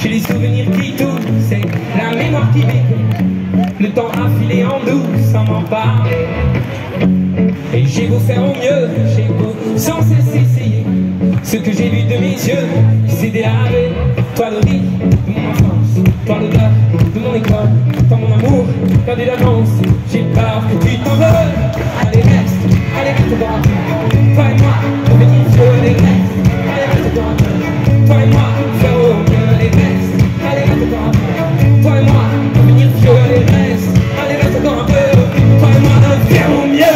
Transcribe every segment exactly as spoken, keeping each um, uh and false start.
J'ai des souvenirs qui toussent, c'est la mémoire qui m'écoute. Le temps a filé en douce sans m'en parler. Et j'ai beau faire au mieux, j'ai beau sans cesse essayer. Ce que j'ai vu de mes yeux, c'est délavé. Toi le riz de mon enfance, toi l'odeur de mon école, toi mon amour, perdu d'avance. J'ai peur que tu t'en veuilles. Allez reste, allez reste encore un peu. Toi et moi, on venir vieux, les restes. Allez reste encore un peu. Toi et moi, faire au mieux, les restes. Allez reste encore un peu. Toi et moi, on venir vieux, les restes. Allez reste encore un peu. Toi et moi, on faire au mieux.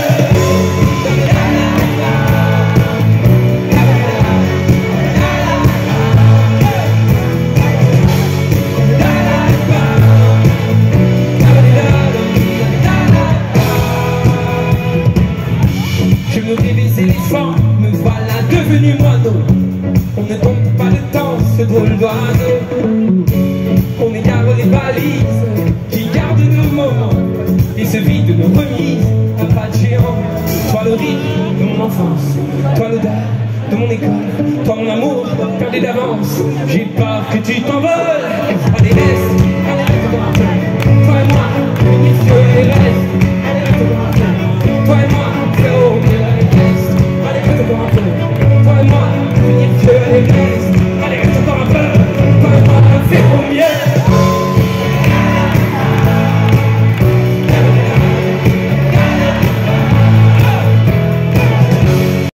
Je me rêvais éléphant, me voilà devenu moineau. On ne tombe pas le temps, ce drôle d'oiseau. On égare les balises qui gardent nos moments et se vide nos remises à pas de géant. Toi le rire de mon enfance, toi l'odeur de mon école, toi mon amour perdu d'avance. J'ai peur que tu t'envoles. Allez reste, allez